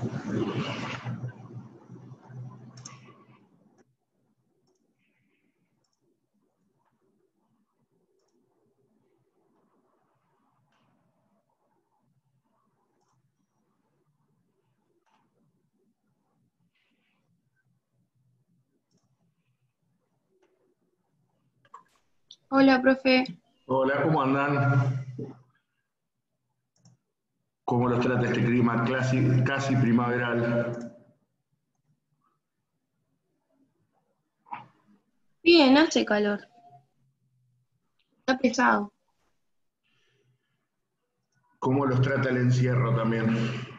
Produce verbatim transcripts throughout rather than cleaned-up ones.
Hola, profe. Hola, ¿cómo andan? ¿Cómo los trata este clima casi, casi primaveral? Bien, hace calor. Está pesado. ¿Cómo los trata el encierro también?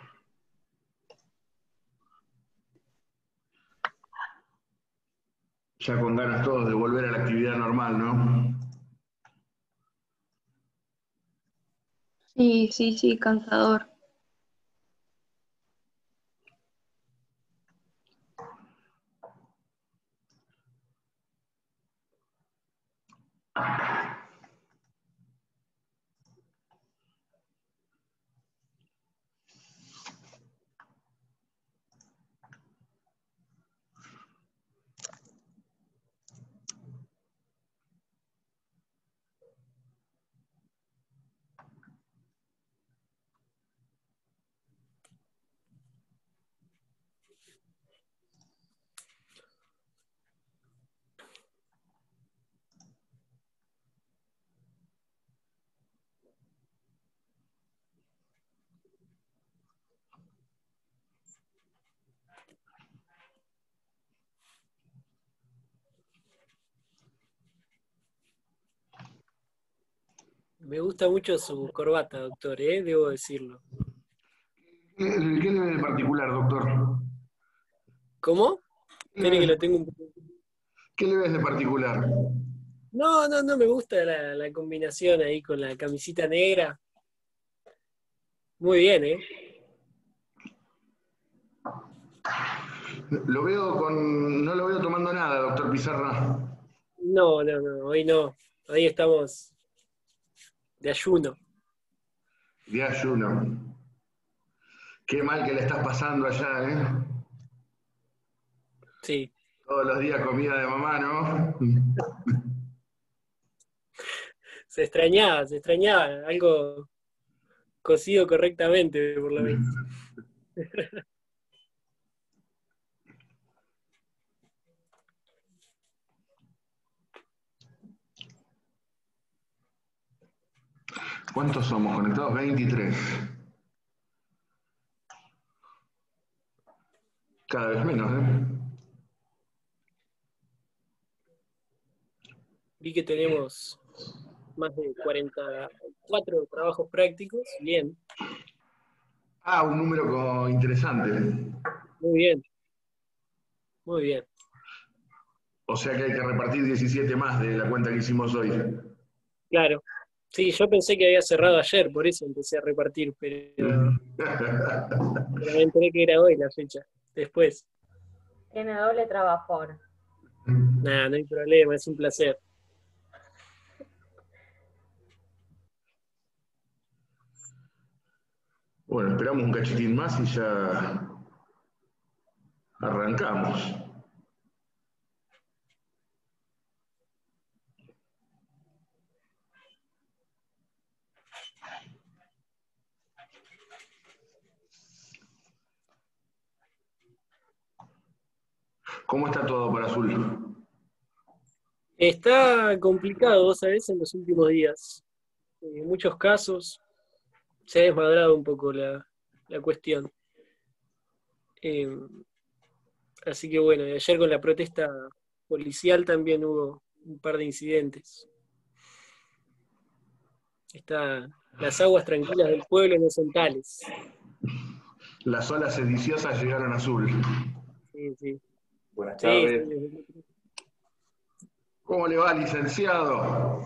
Ya con ganas todos de volver a la actividad normal, ¿no? Sí, sí, sí, cansador. Me gusta mucho su corbata, doctor, ¿eh? Debo decirlo. ¿Qué, qué le ve de particular, doctor? ¿Cómo? ¿Qué le Espere que ves, lo tengo un poco. qué le ves de particular? No, no, no me gusta la, la combinación ahí con la camisita negra. Muy bien, ¿eh? Lo veo con. No lo veo tomando nada, doctor Pizarra. No, no, no, hoy no. Hoy estamos de ayuno. De ayuno. Qué mal que le estás pasando allá, ¿eh? Sí. Todos los días comida de mamá, ¿no? Se extrañaba, se extrañaba. Algo cocido correctamente, por lo menos. ¿Cuántos somos conectados? veintitrés. Cada vez menos, ¿eh? Vi que tenemos más de cuarenta y cuatro trabajos prácticos. Bien, Ah, un número co- interesante. muy bien, muy bien. O sea que hay que repartir diecisiete más de la cuenta que hicimos hoy. Claro. Sí, yo pensé que había cerrado ayer, por eso empecé a repartir, pero, pero me enteré que era hoy la fecha. Después. Tiene doble trabajo ahora. Nada, no hay problema, es un placer. Bueno, esperamos un cachitín más y ya arrancamos. ¿Cómo está todo para Azul? Está complicado, vos sabés, en los últimos días. En muchos casos se ha desmadrado un poco la, la cuestión. Eh, así que bueno, y ayer con la protesta policial también hubo un par de incidentes. Está, las aguas tranquilas del pueblo no son tales. Las olas sediciosas llegaron a Azul. Sí, sí. Buenas Sí, sí. tardes. ¿Cómo le va, licenciado?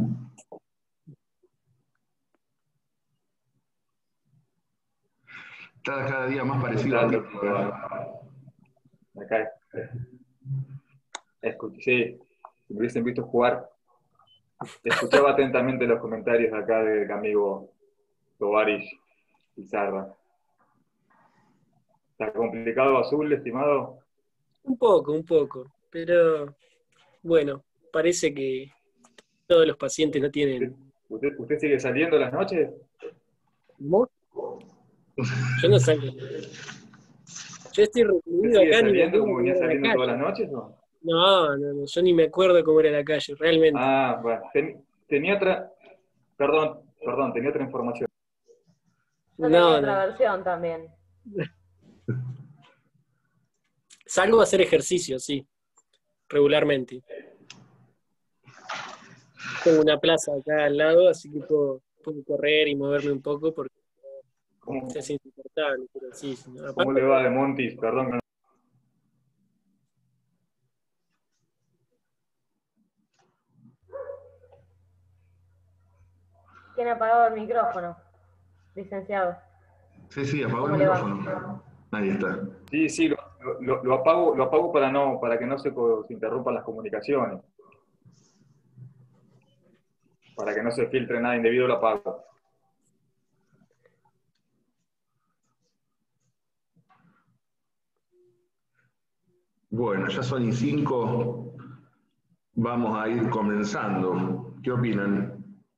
Está cada día más ¿Qué parecido a tal, mí. doctor? Acá escuché, si me hubiesen visto jugar, escuchaba atentamente los comentarios acá del amigo Tovarish Pizarra. ¿Está complicado Azul, estimado? Un poco, un poco. Pero bueno, parece que todos los pacientes no tienen. ¿Usted, usted sigue saliendo las noches? ¿Mo? Yo no salgo. Yo estoy ¿Usted recluido sigue acá, ni me saliendo acuerdo como cómo venía era la saliendo todas calle. las noches? ¿No? No, no, no, yo ni me acuerdo cómo era la calle, realmente. Ah, bueno. Ten- tenía otra... Perdón, perdón, tenía otra información. Yo tenía No, otra no. versión también. Salgo a hacer ejercicio, sí, regularmente. Tengo una plaza acá al lado, así que puedo, puedo correr y moverme un poco porque ¿Cómo, se hace insoportable, pero sí, sí, no, cómo aparte, le va de Montis? Perdón. que ¿Quién ha apagado el micrófono? Licenciado. Sí, sí, apagó el ¿Cómo le va? micrófono. Ahí está. no- Sí, sí, lo, lo- lo apago, lo apago para, no, para que no se, co- se interrumpan las comunicaciones. Para que no se filtre nada indebido, lo apago. Bueno, ya son y cinco. Vamos a ir comenzando. ¿Qué opinan?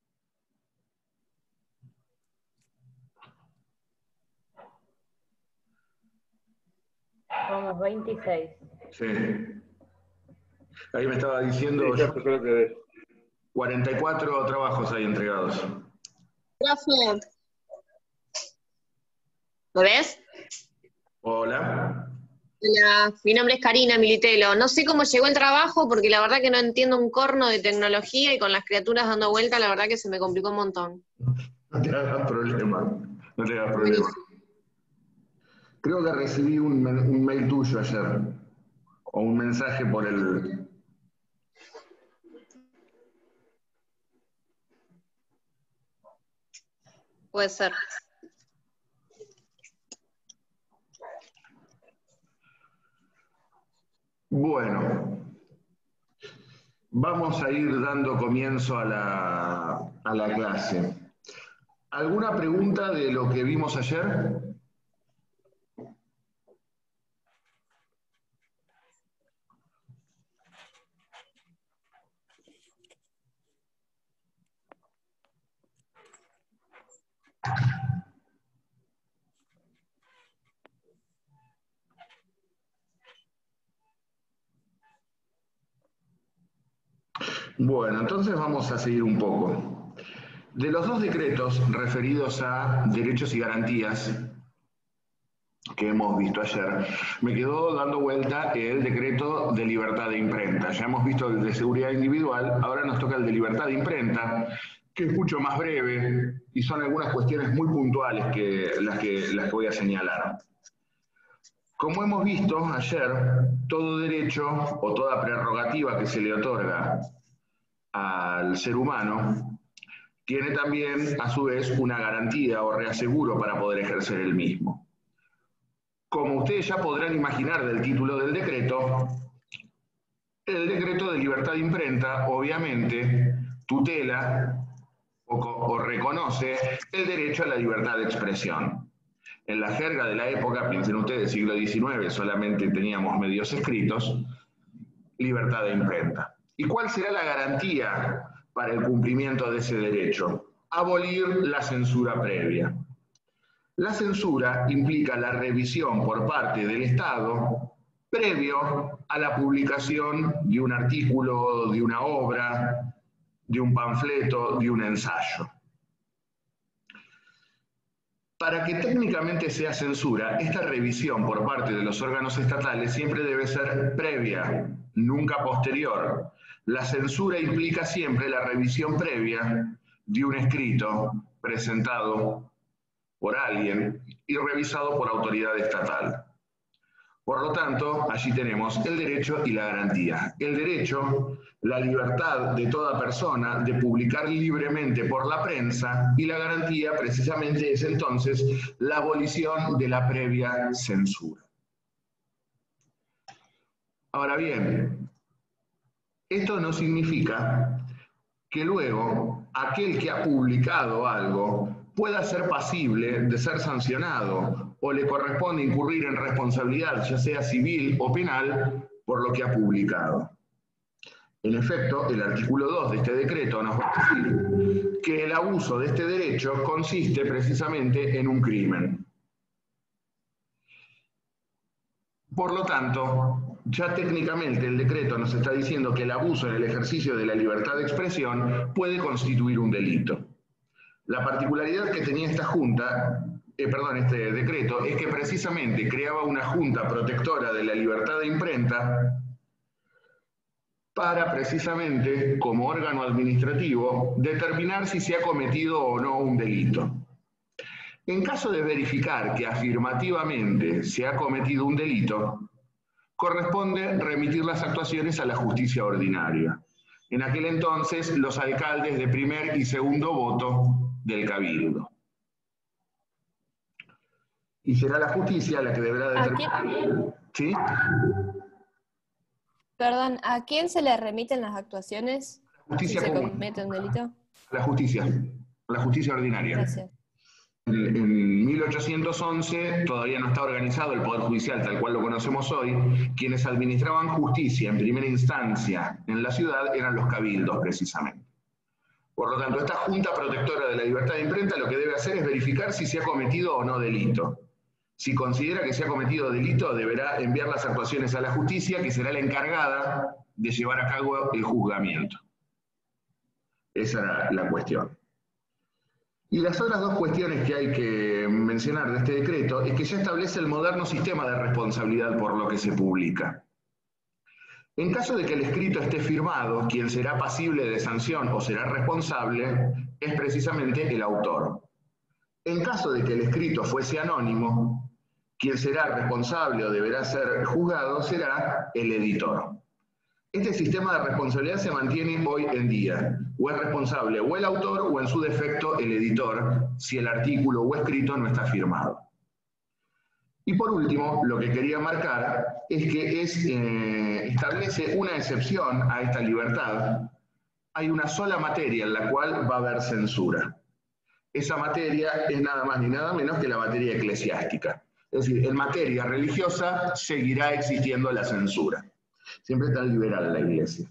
Somos veintiséis. Sí. Ahí me estaba diciendo Sí, yo creo que... cuarenta y cuatro trabajos hay entregados. Profe, ¿me ves? Hola. Hola, mi nombre es Karina Militelo. No sé cómo llegó el trabajo porque la verdad que no entiendo un corno de tecnología y con las criaturas dando vuelta la verdad que se me complicó un montón. No te hagas problema. No te hagas problema. Buenísimo. Creo que recibí un, un mail tuyo ayer. O un mensaje por el... Puede ser. Bueno, vamos a ir dando comienzo a la, a la clase. ¿Alguna pregunta de lo que vimos ayer? Bueno, entonces vamos a seguir un poco. De los dos decretos referidos a derechos y garantías que hemos visto ayer, me quedó dando vuelta el decreto de libertad de imprenta. Ya hemos visto el de seguridad individual, ahora nos toca el de libertad de imprenta, que es mucho más breve y son algunas cuestiones muy puntuales que las que, las que voy a señalar. Como hemos visto ayer, todo derecho o toda prerrogativa que se le otorga al ser humano tiene también, a su vez, una garantía o reaseguro para poder ejercer el mismo. Como ustedes ya podrán imaginar del título del decreto, el decreto de libertad de imprenta, obviamente, tutela o, o reconoce el derecho a la libertad de expresión. En la jerga de la época, piensen ustedes, siglo diecinueve, solamente teníamos medios escritos, libertad de imprenta. ¿Y cuál será la garantía para el cumplimiento de ese derecho? Abolir la censura previa. La censura implica la revisión por parte del Estado previo a la publicación de un artículo, de una obra, de un panfleto, de un ensayo. Para que técnicamente sea censura, esta revisión por parte de los órganos estatales siempre debe ser previa, nunca posterior. La censura implica siempre la revisión previa de un escrito presentado por alguien y revisado por autoridad estatal. Por lo tanto, allí tenemos el derecho y la garantía. El derecho, la libertad de toda persona de publicar libremente por la prensa, y la garantía precisamente es entonces la abolición de la previa censura. Ahora bien, esto no significa que luego aquel que ha publicado algo pueda ser pasible de ser sancionado o le corresponde incurrir en responsabilidad, ya sea civil o penal, por lo que ha publicado. En efecto, el artículo dos de este decreto nos va a decir que el abuso de este derecho consiste precisamente en un crimen. Por lo tanto, ya técnicamente el decreto nos está diciendo que el abuso en el ejercicio de la libertad de expresión puede constituir un delito. La particularidad que tenía esta junta, eh, perdón, este decreto, es que precisamente creaba una junta protectora de la libertad de imprenta para precisamente, como órgano administrativo, determinar si se ha cometido o no un delito. En caso de verificar que afirmativamente se ha cometido un delito, corresponde remitir las actuaciones a la justicia ordinaria. En aquel entonces, los alcaldes de primer y segundo voto del cabildo. Y será la justicia la que deberá determinar. ¿Sí? Perdón, ¿a quién se le remiten las actuaciones Justicia si se común. comete un delito? A la justicia, a la justicia ordinaria. Gracias. En, en mil ochocientos once todavía no está organizado el Poder Judicial tal cual lo conocemos hoy. Quienes administraban justicia en primera instancia en la ciudad eran los cabildos, precisamente. Por lo tanto, esta Junta Protectora de la Libertad de Imprenta lo que debe hacer es verificar si se ha cometido o no delito. Si considera que se ha cometido delito, deberá enviar las actuaciones a la justicia, que será la encargada de llevar a cabo el juzgamiento. Esa era la cuestión. Y las otras dos cuestiones que hay que mencionar de este decreto es que ya establece el moderno sistema de responsabilidad por lo que se publica. En caso de que el escrito esté firmado, quien será pasible de sanción o será responsable es precisamente el autor. En caso de que el escrito fuese anónimo, quien será responsable o deberá ser juzgado será el editor. Este sistema de responsabilidad se mantiene hoy en día. O es responsable o el autor o en su defecto el editor, si el artículo o escrito no está firmado. Y por último, lo que quería marcar es que es, eh, establece una excepción a esta libertad. Hay una sola materia en la cual va a haber censura. Esa materia es nada más ni nada menos que la materia eclesiástica. Es decir, en materia religiosa seguirá existiendo la censura. Siempre está liberal la Iglesia.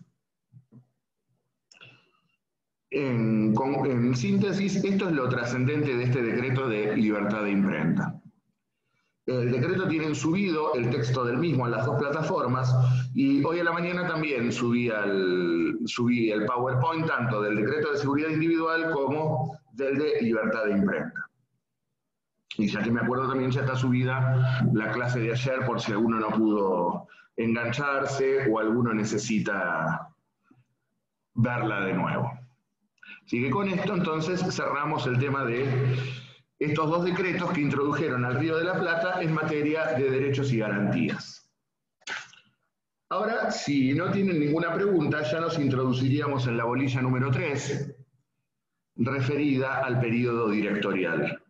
En, con, en síntesis, esto es lo trascendente de este decreto de libertad de imprenta. El decreto tiene subido el texto del mismo a las dos plataformas y hoy a la mañana también subí, al, subí el PowerPoint tanto del decreto de seguridad individual como del de libertad de imprenta. Y ya que me acuerdo también ya está subida la clase de ayer por si alguno no pudo engancharse o alguno necesita verla de nuevo. Así que con esto entonces cerramos el tema de estos dos decretos que introdujeron al Río de la Plata en materia de derechos y garantías. Ahora, si no tienen ninguna pregunta, ya nos introduciríamos en la bolilla número tres, referida al periodo directorial.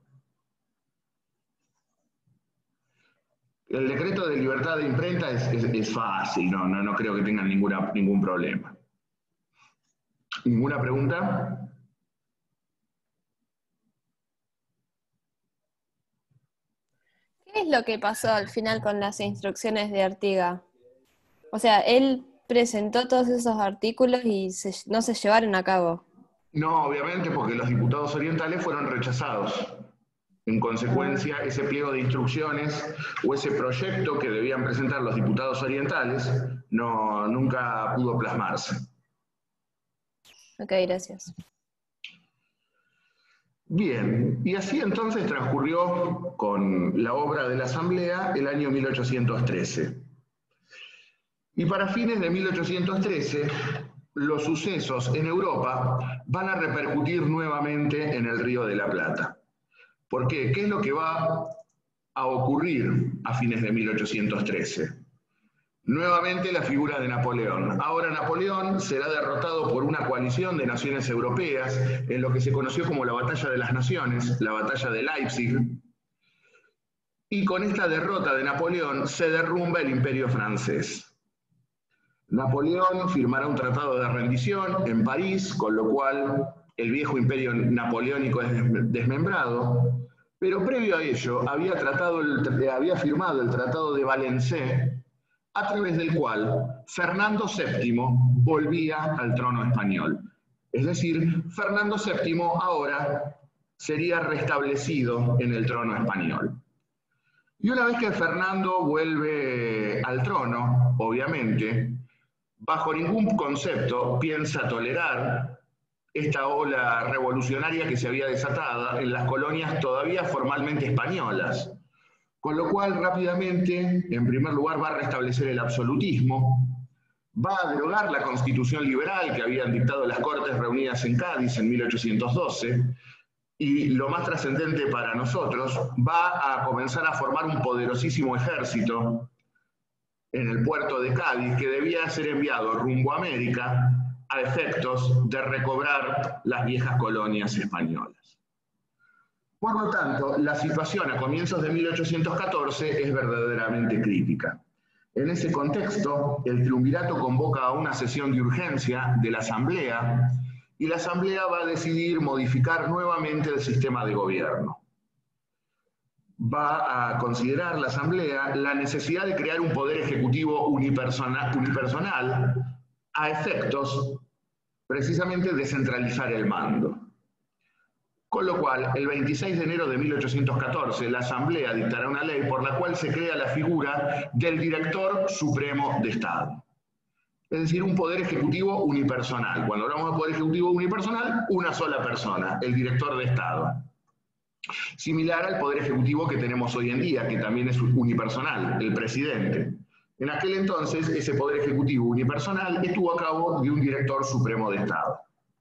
El decreto de libertad de imprenta es, es, es fácil, no, no, no creo que tengan ninguna, ningún problema. ¿Ninguna pregunta? ¿Qué es lo que pasó al final con las instrucciones de Artiga? O sea, él presentó todos esos artículos y se, no se llevaron a cabo. No, obviamente, porque los diputados orientales fueron rechazados. En consecuencia, ese pliego de instrucciones o ese proyecto que debían presentar los diputados orientales no, nunca pudo plasmarse. Ok, gracias. Bien, y así entonces transcurrió con la obra de la Asamblea el año mil ochocientos trece. Y para fines de mil ochocientos trece, los sucesos en Europa van a repercutir nuevamente en el Río de la Plata. ¿Por qué? ¿Qué es lo que va a ocurrir a fines de mil ochocientos trece? Nuevamente la figura de Napoleón. Ahora Napoleón será derrotado por una coalición de naciones europeas en lo que se conoció como la Batalla de las Naciones, la Batalla de Leipzig. Y con esta derrota de Napoleón se derrumba el Imperio francés. Napoleón firmará un tratado de rendición en París, con lo cual el viejo imperio napoleónico es desmembrado, pero previo a ello había, tratado el, había firmado el Tratado de Valencé, a través del cual Fernando séptimo volvía al trono español. Es decir, Fernando séptimo ahora sería restablecido en el trono español. Y una vez que Fernando vuelve al trono, obviamente, bajo ningún concepto piensa tolerar esta ola revolucionaria que se había desatado en las colonias todavía formalmente españolas. Con lo cual, rápidamente, en primer lugar, va a restablecer el absolutismo, va a derogar la Constitución liberal que habían dictado las Cortes reunidas en Cádiz en mil ochocientos doce, y lo más trascendente para nosotros, va a comenzar a formar un poderosísimo ejército en el puerto de Cádiz que debía ser enviado rumbo a América a efectos de recobrar las viejas colonias españolas. Por lo tanto, la situación a comienzos de mil ochocientos catorce es verdaderamente crítica. En ese contexto, el triunvirato convoca a una sesión de urgencia de la Asamblea y la Asamblea va a decidir modificar nuevamente el sistema de gobierno. Va a considerar la Asamblea la necesidad de crear un poder ejecutivo unipersonal, unipersonal a efectos precisamente de centralizar el mando. Con lo cual, el veintiséis de enero de mil ochocientos catorce, la Asamblea dictará una ley por la cual se crea la figura del Director Supremo de Estado. Es decir, un poder ejecutivo unipersonal. Cuando hablamos de poder ejecutivo unipersonal, una sola persona, el Director de Estado. Similar al poder ejecutivo que tenemos hoy en día, que también es unipersonal, el presidente. En aquel entonces, ese poder ejecutivo unipersonal estuvo a cargo de un Director Supremo de Estado.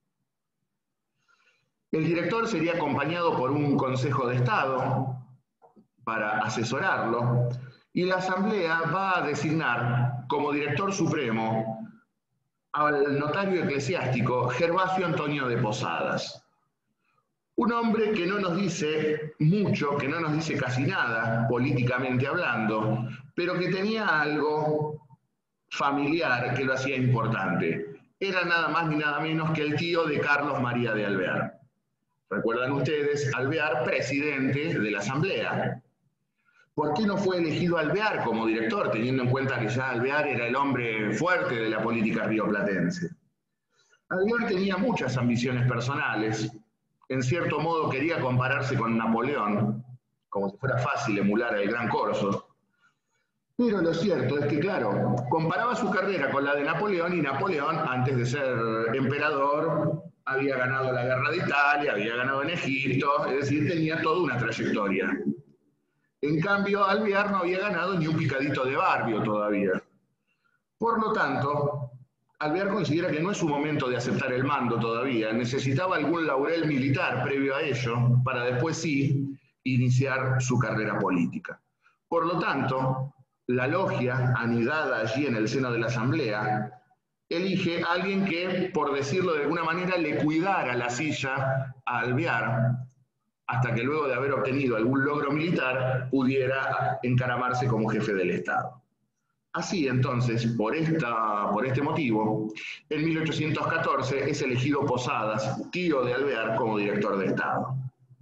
El director sería acompañado por un Consejo de Estado para asesorarlo, y la Asamblea va a designar como director supremo al notario eclesiástico Gervasio Antonio de Posadas. Un hombre que no nos dice mucho, que no nos dice casi nada, políticamente hablando, pero que tenía algo familiar que lo hacía importante. Era nada más ni nada menos que el tío de Carlos María de Alvear. Recuerdan ustedes, Alvear, presidente de la Asamblea. ¿Por qué no fue elegido Alvear como director, teniendo en cuenta que ya Alvear era el hombre fuerte de la política rioplatense? Alvear tenía muchas ambiciones personales. En cierto modo quería compararse con Napoleón, como si fuera fácil emular al gran Corso. Pero lo cierto es que, claro, comparaba su carrera con la de Napoleón, y Napoleón, antes de ser emperador, había ganado la guerra de Italia, había ganado en Egipto, es decir, tenía toda una trayectoria. En cambio, Alvear no había ganado ni un picadito de barrio todavía. Por lo tanto, Alvear considera que no es su momento de aceptar el mando todavía, necesitaba algún laurel militar previo a ello, para después sí iniciar su carrera política. Por lo tanto, la logia, anidada allí en el seno de la Asamblea, elige a alguien que, por decirlo de alguna manera, le cuidara la silla a Alvear, hasta que luego de haber obtenido algún logro militar, pudiera encaramarse como jefe del Estado. Así, entonces, por, esta, por este motivo, en mil ochocientos catorce es elegido Posadas, tío de Alvear, como director de Estado.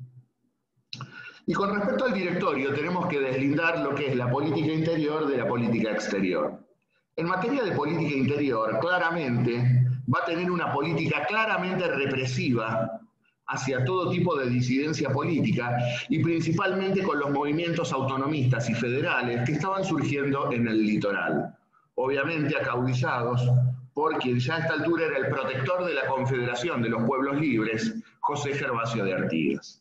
Y con respecto al directorio, tenemos que deslindar lo que es la política interior de la política exterior. En materia de política interior, claramente, va a tener una política claramente represiva hacia todo tipo de disidencia política, y principalmente con los movimientos autonomistas y federales que estaban surgiendo en el litoral, obviamente acaudillados por quien ya a esta altura era el protector de la Confederación de los Pueblos Libres, José Gervasio de Artigas.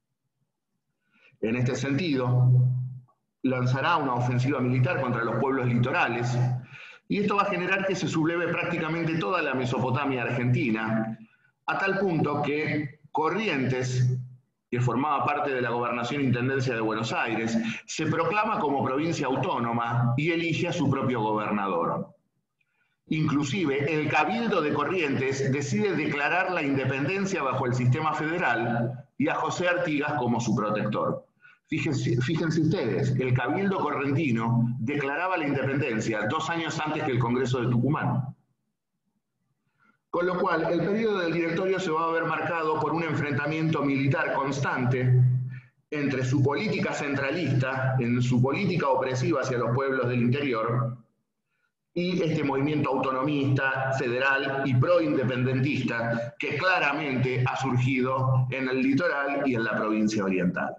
En este sentido, lanzará una ofensiva militar contra los pueblos litorales, y esto va a generar que se subleve prácticamente toda la Mesopotamia argentina, a tal punto que Corrientes, que formaba parte de la Gobernación Intendencia de Buenos Aires, se proclama como provincia autónoma y elige a su propio gobernador. Inclusive, el Cabildo de Corrientes decide declarar la independencia bajo el sistema federal y a José Artigas como su protector. Fíjense, fíjense ustedes, el Cabildo correntino declaraba la independencia dos años antes que el Congreso de Tucumán. Con lo cual, el periodo del directorio se va a ver marcado por un enfrentamiento militar constante entre su política centralista, en su política opresiva hacia los pueblos del interior, y este movimiento autonomista, federal y pro-independentista que claramente ha surgido en el litoral y en la provincia oriental.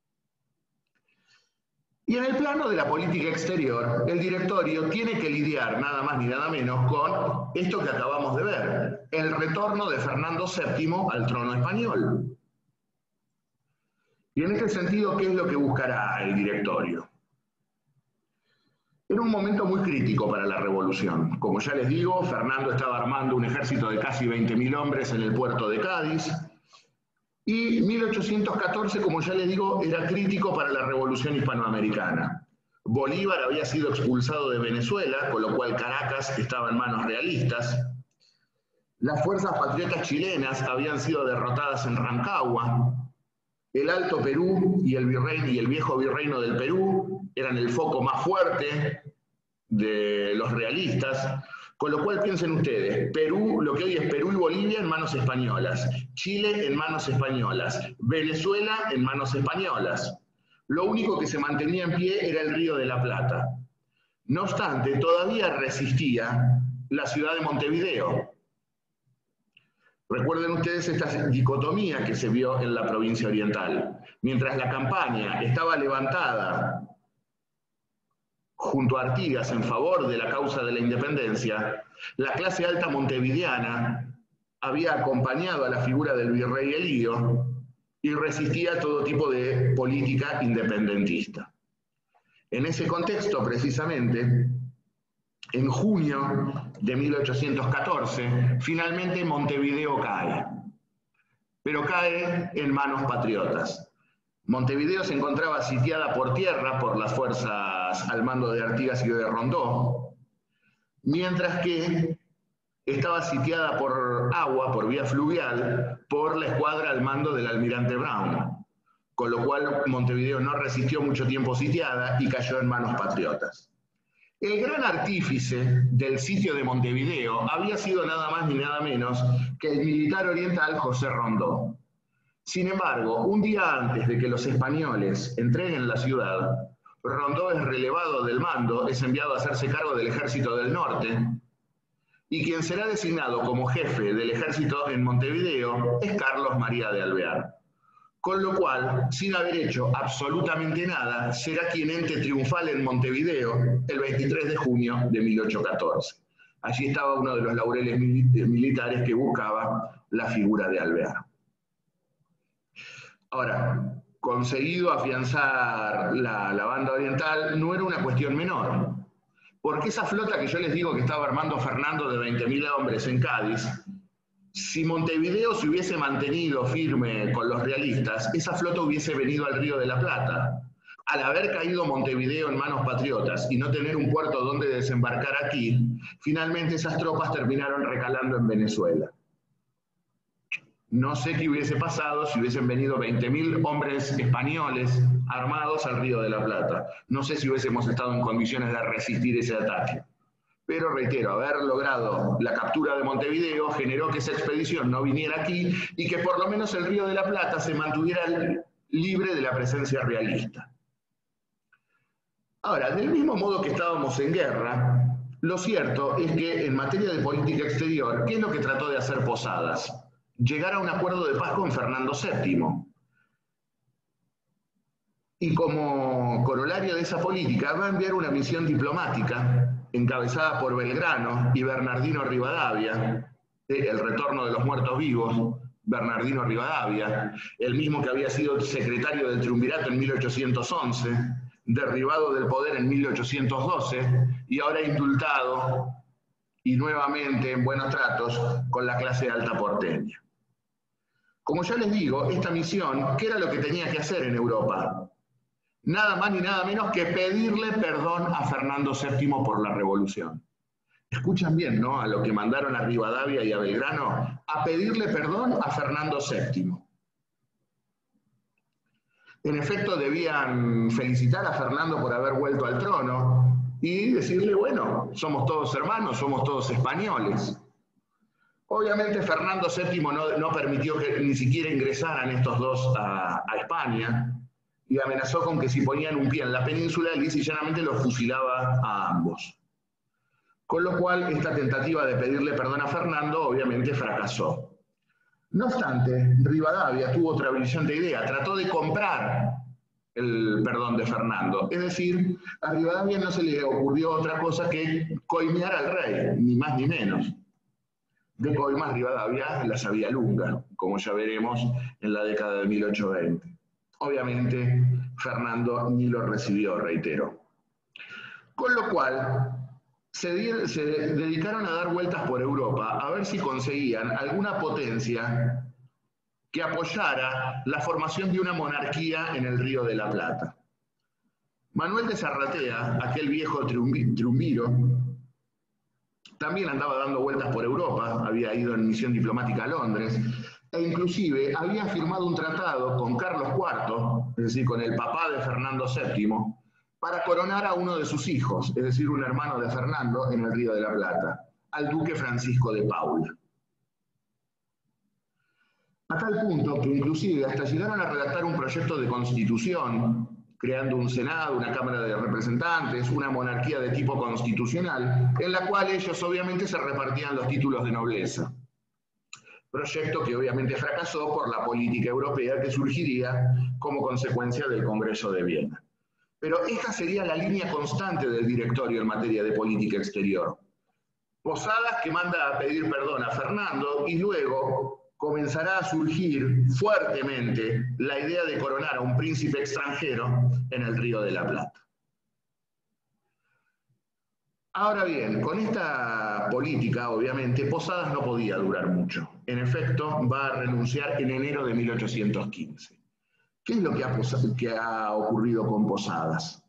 Y en el plano de la política exterior, el directorio tiene que lidiar nada más ni nada menos con esto que acabamos de ver, el retorno de Fernando séptimo al trono español. Y en este sentido, ¿qué es lo que buscará el directorio? Era un momento muy crítico para la revolución. Como ya les digo, Fernando estaba armando un ejército de casi veinte mil hombres en el puerto de Cádiz, y mil ochocientos catorce, como ya les digo, era crítico para la revolución hispanoamericana. Bolívar había sido expulsado de Venezuela, con lo cual Caracas estaba en manos realistas. Las fuerzas patriotas chilenas habían sido derrotadas en Rancagua. El Alto Perú y el, virrey, y el viejo virreino del Perú eran el foco más fuerte de los realistas. Con lo cual piensen ustedes, Perú, lo que hoy es Perú y Bolivia en manos españolas, Chile en manos españolas, Venezuela en manos españolas. Lo único que se mantenía en pie era el Río de la Plata. No obstante, todavía resistía la ciudad de Montevideo. Recuerden ustedes esta dicotomía que se vio en la provincia oriental. Mientras la campaña estaba levantada junto a Artigas en favor de la causa de la independencia, la clase alta montevideana había acompañado a la figura del virrey Elío y resistía todo tipo de política independentista. En ese contexto, precisamente, en junio de mil ochocientos catorce, finalmente Montevideo cae, pero cae en manos patriotas. Montevideo se encontraba sitiada por tierra por las fuerzas al mando de Artigas y de Rondó, mientras que estaba sitiada por agua, por vía fluvial, por la escuadra al mando del almirante Brown, con lo cual Montevideo no resistió mucho tiempo sitiada y cayó en manos patriotas. El gran artífice del sitio de Montevideo había sido nada más ni nada menos que el militar oriental José Rondó. Sin embargo, un día antes de que los españoles entreguen la ciudad, Rondó es relevado del mando, es enviado a hacerse cargo del ejército del norte, y quien será designado como jefe del ejército en Montevideo es Carlos María de Alvear. Con lo cual, sin haber hecho absolutamente nada, será quien entre triunfal en Montevideo el veintitrés de junio de mil ochocientos catorce. Allí estaba uno de los laureles militares que buscaba la figura de Alvear. Ahora, conseguido afianzar la, la banda oriental, no era una cuestión menor, porque esa flota que yo les digo que estaba armando Fernando de veinte mil hombres en Cádiz, si Montevideo se hubiese mantenido firme con los realistas, esa flota hubiese venido al Río de la Plata. Al haber caído Montevideo en manos patriotas y no tener un puerto donde desembarcar aquí, finalmente esas tropas terminaron recalando en Venezuela. No sé qué hubiese pasado si hubiesen venido veinte mil hombres españoles armados al Río de la Plata. No sé si hubiésemos estado en condiciones de resistir ese ataque. Pero reitero, haber logrado la captura de Montevideo generó que esa expedición no viniera aquí y que por lo menos el Río de la Plata se mantuviera libre de la presencia realista. Ahora, del mismo modo que estábamos en guerra, lo cierto es que en materia de política exterior, ¿qué es lo que trató de hacer Posadas? Llegar a un acuerdo de paz con Fernando séptimo. Y como corolario de esa política va a enviar una misión diplomática encabezada por Belgrano y Bernardino Rivadavia, el retorno de los muertos vivos, Bernardino Rivadavia, el mismo que había sido secretario del Triunvirato en mil ochocientos once, derribado del poder en mil ochocientos doce y ahora indultado y nuevamente en buenos tratos con la clase alta porteña. Como ya les digo, esta misión, ¿qué era lo que tenía que hacer en Europa? Nada más ni nada menos que pedirle perdón a Fernando séptimo por la revolución. Escuchan bien, ¿no? A lo que mandaron a Rivadavia y a Belgrano, a pedirle perdón a Fernando séptimo. En efecto, debían felicitar a Fernando por haber vuelto al trono y decirle, bueno, somos todos hermanos, somos todos españoles. Obviamente Fernando séptimo no, no permitió que ni siquiera ingresaran estos dos a, a España y amenazó con que si ponían un pie en la península, lisa y llanamente los fusilaba a ambos. Con lo cual, esta tentativa de pedirle perdón a Fernando obviamente fracasó. No obstante, Rivadavia tuvo otra brillante idea, trató de comprar el perdón de Fernando. Es decir, a Rivadavia no se le ocurrió otra cosa que coimear al rey, ni más ni menos. De coimas Rivadavia la sabía lunga, como ya veremos en la década de mil ochocientos veinte. Obviamente, Fernando ni lo recibió, reitero. Con lo cual, se, di- se dedicaron a dar vueltas por Europa a ver si conseguían alguna potencia que apoyara la formación de una monarquía en el Río de la Plata. Manuel de Zarratea, aquel viejo triunvi- triunviro, también andaba dando vueltas por Europa, había ido en misión diplomática a Londres, e inclusive había firmado un tratado con Carlos cuarto, es decir, con el papá de Fernando séptimo, para coronar a uno de sus hijos, es decir, un hermano de Fernando, en el Río de la Plata, al duque Francisco de Paula. A tal punto que inclusive hasta llegaron a redactar un proyecto de constitución, creando un Senado, una Cámara de Representantes, una monarquía de tipo constitucional, en la cual ellos obviamente se repartían los títulos de nobleza. Proyecto que obviamente fracasó por la política europea que surgiría como consecuencia del Congreso de Viena. Pero esta sería la línea constante del directorio en materia de política exterior. Posadas que manda a pedir perdón a Fernando y luego comenzará a surgir fuertemente la idea de coronar a un príncipe extranjero en el Río de la Plata. Ahora bien, con esta política, obviamente, Posadas no podía durar mucho. En efecto, va a renunciar en enero de mil ochocientos quince. ¿Qué es lo que ha, que ha ocurrido con Posadas?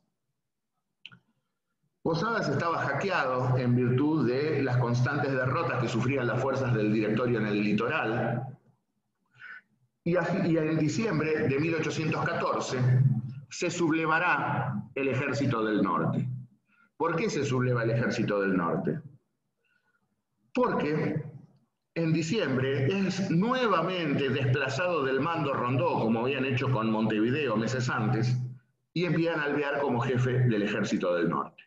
Posadas estaba hackeado en virtud de las constantes derrotas que sufrían las fuerzas del directorio en el litoral, y, a, y en diciembre de mil ochocientos catorce se sublevará el ejército del norte. ¿Por qué se subleva el ejército del norte? Porque en diciembre es nuevamente desplazado del mando Rondó, como habían hecho con Montevideo meses antes, y envían a Alvear como jefe del ejército del norte.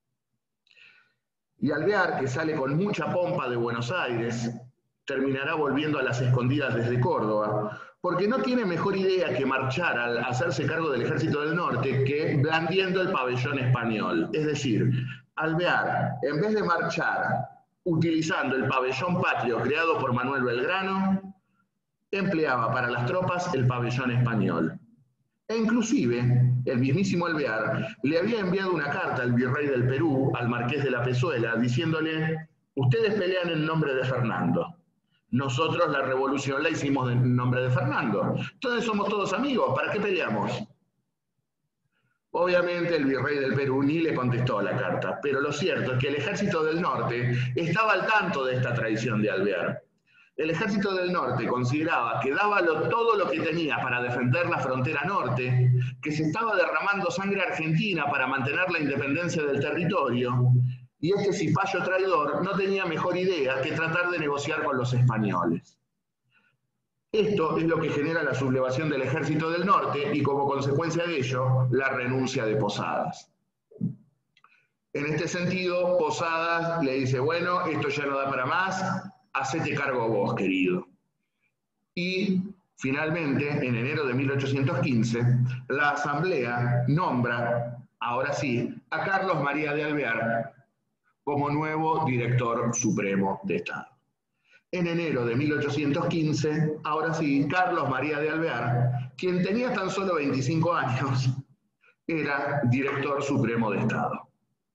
Y Alvear, que sale con mucha pompa de Buenos Aires, terminará volviendo a las escondidas desde Córdoba, porque no tiene mejor idea que marchar al hacerse cargo del ejército del norte que blandiendo el pabellón español. Es decir, Alvear, en vez de marchar utilizando el pabellón patrio creado por Manuel Belgrano, empleaba para las tropas el pabellón español. E inclusive, el mismísimo Alvear le había enviado una carta al virrey del Perú, al marqués de la Pezuela, diciéndole: ustedes pelean en nombre de Fernando, nosotros la revolución la hicimos en nombre de Fernando, entonces somos todos amigos, ¿para qué peleamos? Obviamente el virrey del Perú ni le contestó la carta, pero lo cierto es que el ejército del norte estaba al tanto de esta traición de Alvear. El ejército del norte consideraba que daba lo, todo lo que tenía para defender la frontera norte, que se estaba derramando sangre argentina para mantener la independencia del territorio, y este cipayo traidor no tenía mejor idea que tratar de negociar con los españoles. Esto es lo que genera la sublevación del ejército del norte y como consecuencia de ello, la renuncia de Posadas. En este sentido, Posadas le dice: bueno, esto ya no da para más, hacete cargo vos, querido. Y finalmente, en enero de mil ochocientos quince, la Asamblea nombra, ahora sí, a Carlos María de Alvear como nuevo director supremo de Estado. En enero de mil ochocientos quince, ahora sí, Carlos María de Alvear, quien tenía tan solo veinticinco años, era director supremo de Estado.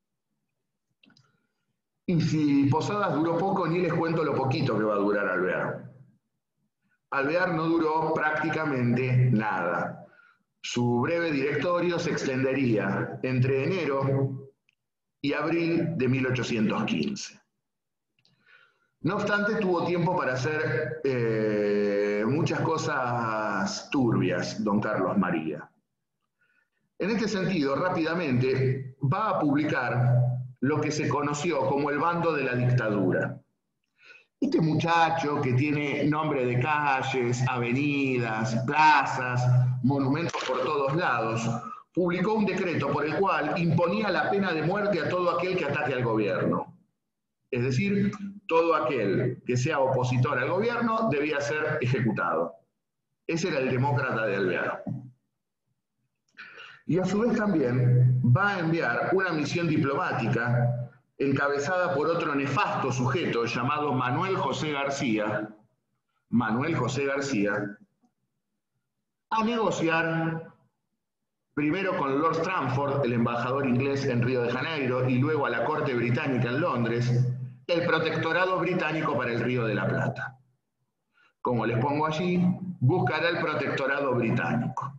Y si Posadas duró poco, ni les cuento lo poquito que va a durar Alvear. Alvear no duró prácticamente nada. Su breve directorio se extendería entre enero y abril de mil ochocientos quince. No obstante, tuvo tiempo para hacer eh, muchas cosas turbias, don Carlos María. En este sentido, rápidamente, va a publicar lo que se conoció como el bando de la dictadura. Este muchacho que tiene nombre de calles, avenidas, plazas, monumentos por todos lados, publicó un decreto por el cual imponía la pena de muerte a todo aquel que ataque al gobierno. Es decir, todo aquel que sea opositor al gobierno debía ser ejecutado. Ese era el demócrata de Alvear. Y a su vez también va a enviar una misión diplomática encabezada por otro nefasto sujeto llamado Manuel José García, Manuel José García, a negociar primero con Lord Stranford, el embajador inglés en Río de Janeiro, y luego a la corte británica en Londres, el protectorado británico para el Río de la Plata. Como les pongo allí, buscará el protectorado británico.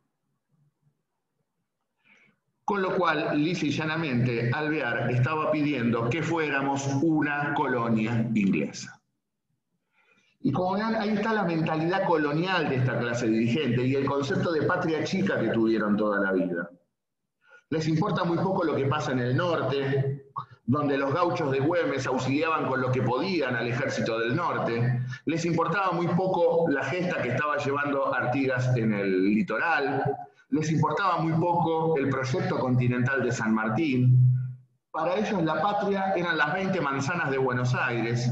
Con lo cual, lisa y llanamente, Alvear estaba pidiendo que fuéramos una colonia inglesa. Y como ven, ahí está la mentalidad colonial de esta clase dirigente y el concepto de patria chica que tuvieron toda la vida. Les importa muy poco lo que pasa en el norte, donde los gauchos de Güemes auxiliaban con lo que podían al ejército del norte. Les importaba muy poco la gesta que estaba llevando Artigas en el litoral. Les importaba muy poco el proyecto continental de San Martín. Para ellos la patria eran las veinte manzanas de Buenos Aires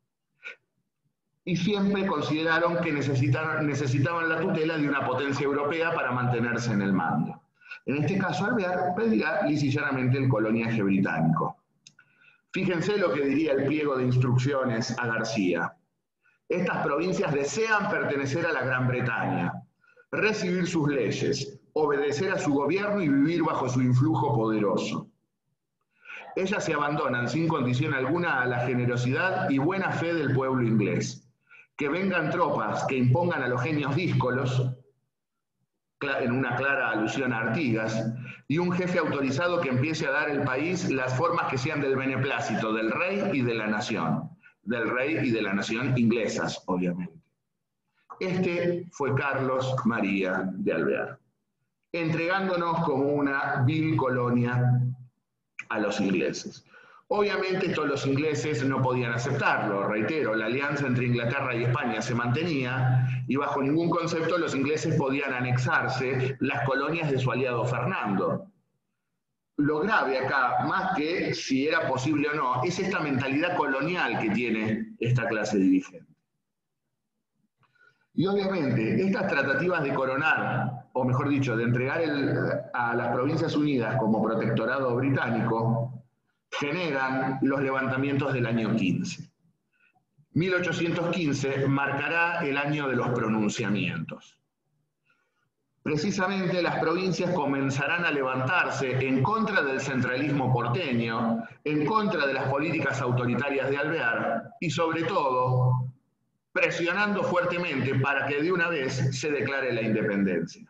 y siempre consideraron que necesitaban, necesitaban la tutela de una potencia europea para mantenerse en el mando. En este caso, Alvear pedirá lisa y llanamente el coloniaje británico. Fíjense lo que diría el pliego de instrucciones a García. Estas provincias desean pertenecer a la Gran Bretaña, recibir sus leyes, obedecer a su gobierno y vivir bajo su influjo poderoso. Ellas se abandonan sin condición alguna a la generosidad y buena fe del pueblo inglés. Que vengan tropas que impongan a los genios díscolos, en una clara alusión a Artigas, y un jefe autorizado que empiece a dar al país las formas que sean del beneplácito del rey y de la nación, del rey y de la nación inglesas, obviamente. Este fue Carlos María de Alvear, entregándonos como una vil colonia a los ingleses. Obviamente todos los ingleses no podían aceptarlo, reitero, la alianza entre Inglaterra y España se mantenía y bajo ningún concepto los ingleses podían anexarse las colonias de su aliado Fernando. Lo grave acá, más que si era posible o no, es esta mentalidad colonial que tiene esta clase dirigente. Y obviamente estas tratativas de coronar, o mejor dicho, de entregar el, a las Provincias Unidas como protectorado británico, generan los levantamientos del año quince. mil ochocientos quince marcará el año de los pronunciamientos. Precisamente las provincias comenzarán a levantarse en contra del centralismo porteño, en contra de las políticas autoritarias de Alvear y sobre todo presionando fuertemente para que de una vez se declare la independencia.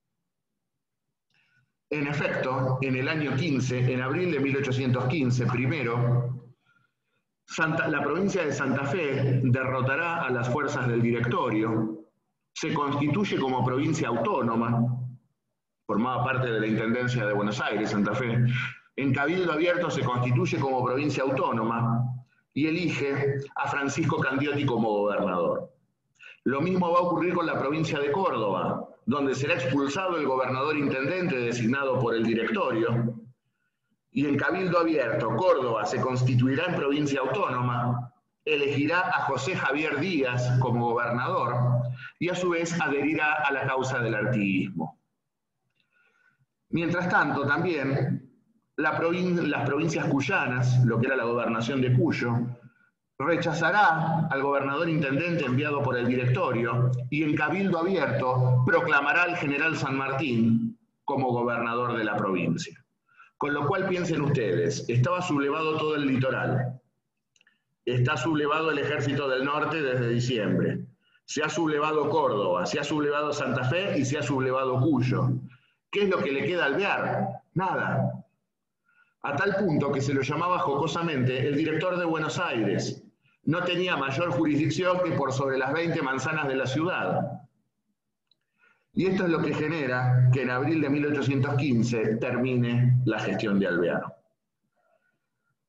En efecto, en el año quince, en abril de mil ochocientos quince, primero, Santa, la provincia de Santa Fe derrotará a las fuerzas del Directorio, se constituye como provincia autónoma, formaba parte de la Intendencia de Buenos Aires, Santa Fe. En Cabildo Abierto se constituye como provincia autónoma y elige a Francisco Candioti como gobernador. Lo mismo va a ocurrir con la provincia de Córdoba, donde será expulsado el gobernador intendente designado por el Directorio, y en Cabildo Abierto, Córdoba se constituirá en provincia autónoma, elegirá a José Javier Díaz como gobernador, y a su vez adherirá a la causa del artiguismo. Mientras tanto, también, la provin- las provincias cuyanas, lo que era la gobernación de Cuyo, rechazará al gobernador intendente enviado por el Directorio y en Cabildo Abierto proclamará al general San Martín como gobernador de la provincia. Con lo cual piensen ustedes, estaba sublevado todo el litoral, está sublevado el ejército del norte desde diciembre, se ha sublevado Córdoba, se ha sublevado Santa Fe y se ha sublevado Cuyo. ¿Qué es lo que le queda a Alvear? Nada. A tal punto que se lo llamaba jocosamente el director de Buenos Aires. No tenía mayor jurisdicción que por sobre las veinte manzanas de la ciudad. Y esto es lo que genera que en abril de mil ochocientos quince termine la gestión de Alvear.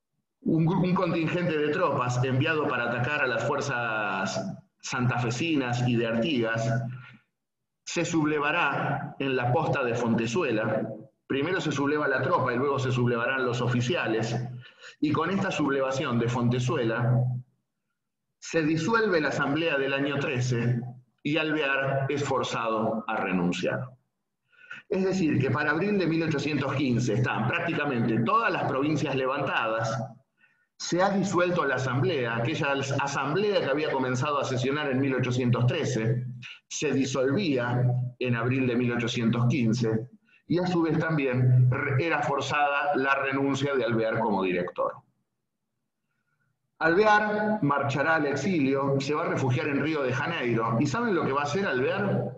un, un contingente de tropas enviado para atacar a las fuerzas santafesinas y de Artigas se sublevará en la posta de Fontezuela. Primero se subleva la tropa y luego se sublevarán los oficiales. Y con esta sublevación de Fontezuela se disuelve la asamblea del año trece y Alvear es forzado a renunciar. Es decir, que para abril de mil ochocientos quince están prácticamente todas las provincias levantadas, se ha disuelto la asamblea, aquella asamblea que había comenzado a sesionar en mil ochocientos trece, se disolvía en abril de mil ochocientos quince, y a su vez también era forzada la renuncia de Alvear como director. Alvear marchará al exilio, se va a refugiar en Río de Janeiro. ¿Y saben lo que va a hacer Alvear?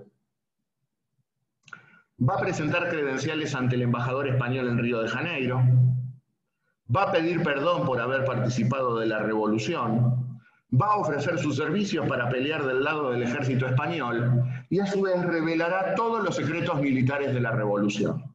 Va a presentar credenciales ante el embajador español en Río de Janeiro, va a pedir perdón por haber participado de la revolución, va a ofrecer sus servicios para pelear del lado del ejército español y a su vez revelará todos los secretos militares de la revolución.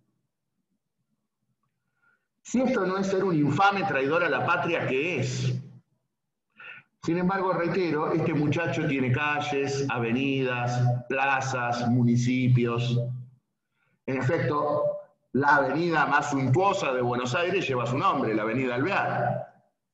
Si esto no es ser un infame traidor a la patria, ¿qué es? Sin embargo, reitero, este muchacho tiene calles, avenidas, plazas, municipios. En efecto, la avenida más suntuosa de Buenos Aires lleva su nombre, la avenida Alvear.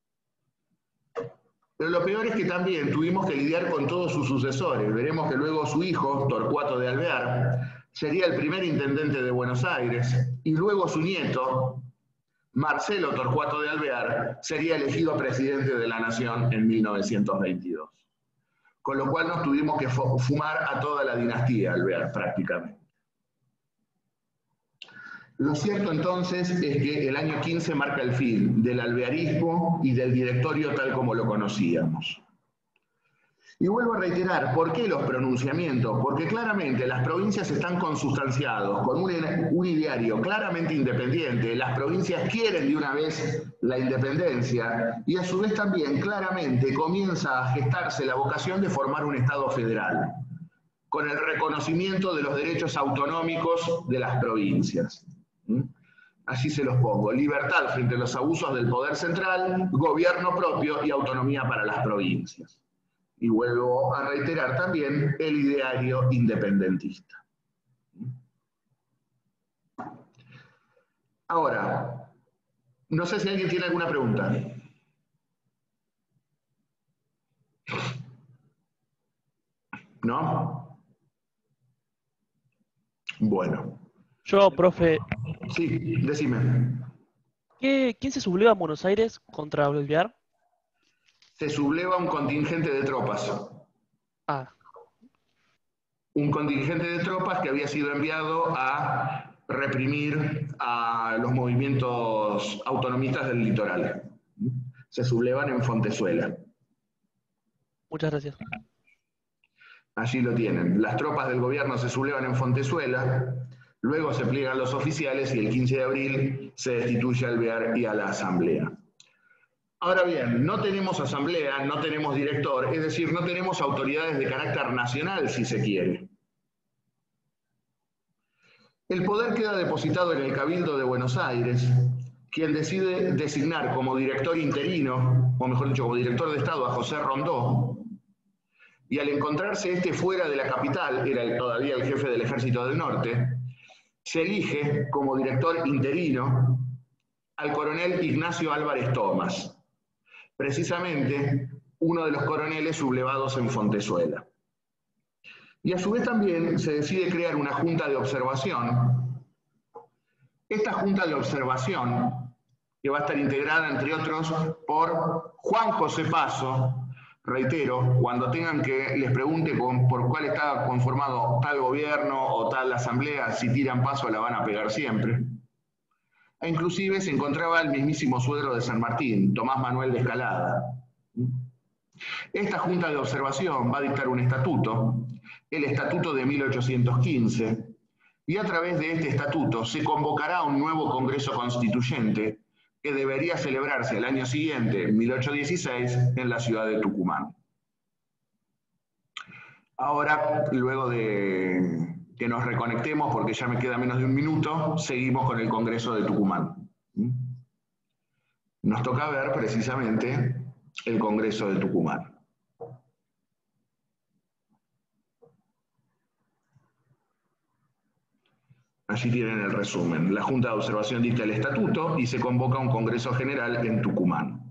Pero lo peor es que también tuvimos que lidiar con todos sus sucesores. Veremos que luego su hijo, Torcuato de Alvear, sería el primer intendente de Buenos Aires, y luego su nieto, Marcelo Torcuato de Alvear, sería elegido presidente de la Nación en mil novecientos veintidós. Con lo cual nos tuvimos que fumar a toda la dinastía Alvear, prácticamente. Lo cierto entonces es que el año quince marca el fin del alvearismo y del directorio tal como lo conocíamos. Y vuelvo a reiterar, ¿por qué los pronunciamientos? Porque claramente las provincias están consustanciados con un, un ideario claramente independiente. Las provincias quieren de una vez la independencia y a su vez también claramente comienza a gestarse la vocación de formar un Estado federal, con el reconocimiento de los derechos autonómicos de las provincias. Así se los pongo: libertad frente a los abusos del poder central, gobierno propio y autonomía para las provincias. Y vuelvo a reiterar también el ideario independentista. Ahora, no sé si alguien tiene alguna pregunta. ¿No? Bueno. Yo, profe. Sí, decime. ¿Qué, ¿Quién se subleva a Buenos Aires contra Alvear? Se subleva un contingente de tropas. Ah. Un contingente de tropas que había sido enviado a reprimir a los movimientos autonomistas del litoral. Se sublevan en Fontezuela. Muchas gracias. Allí lo tienen. Las tropas del gobierno se sublevan en Fontezuela, luego se pliegan los oficiales y el quince de abril se destituye a Alvear y a la asamblea. Ahora bien, no tenemos asamblea, no tenemos director, es decir, no tenemos autoridades de carácter nacional, si se quiere. El poder queda depositado en el Cabildo de Buenos Aires, quien decide designar como director interino, o mejor dicho, como director de Estado a José Rondó, y al encontrarse este fuera de la capital, era el, todavía el jefe del Ejército del Norte, se elige como director interino al coronel Ignacio Álvarez Thomas, precisamente uno de los coroneles sublevados en Fontezuela. Y a su vez también se decide crear una junta de observación. Esta junta de observación, que va a estar integrada, entre otros, por Juan José Paso. Reitero, cuando tengan que les pregunte con, por cuál está conformado tal gobierno o tal asamblea, si tiran Paso la van a pegar siempre. E inclusive se encontraba el mismísimo suegro de San Martín, Tomás Manuel de Escalada. Esta junta de observación va a dictar un estatuto, el Estatuto de mil ochocientos quince, y a través de este estatuto se convocará un nuevo Congreso Constituyente que debería celebrarse el año siguiente, mil ochocientos dieciséis, en la ciudad de Tucumán. Ahora, luego de que nos reconectemos, porque ya me queda menos de un minuto, seguimos con el Congreso de Tucumán. nos toca ver precisamente el Congreso de Tucumán. Allí tienen el resumen. La Junta de Observación dicta el estatuto y se convoca un Congreso General en Tucumán.